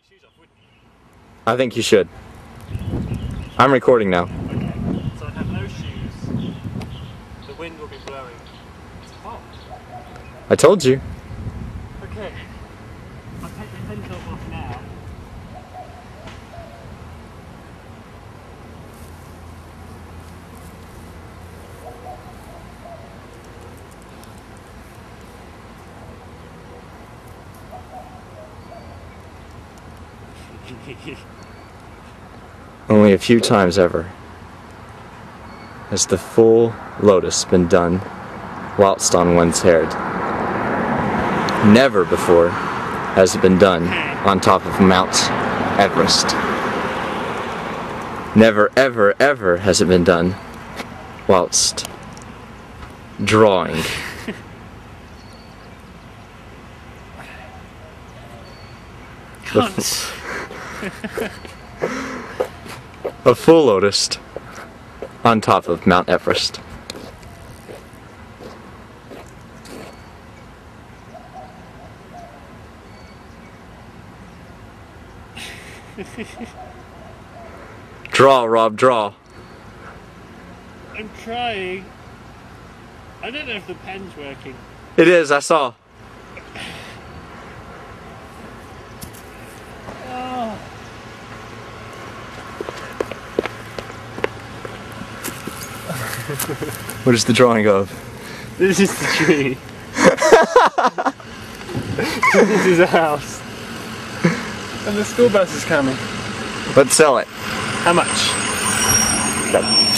shoes off, wouldn't you? I think you should. I'm recording now. Okay. So I'd have no shoes. The wind will be blowing. It's hot. I told you. Okay. I'll take the tent top off now. Only a few times ever has the full lotus been done whilst on one's head. Never before has it been done on top of Mt Everest. Never ever ever has it been done whilst drawing. Cunts. A full lotus on top of Mt Everest. Draw, Rob, draw. I'm trying. I don't know if the pen's working. It is, I saw. Oh. What is the drawing of? This is the tree. This is a house. And the school bus is coming. Let's sell it. How much? Okay.